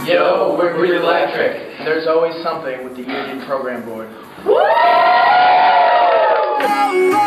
Yo, we're Green Electric. There's always something with the Union Program Board. Woo!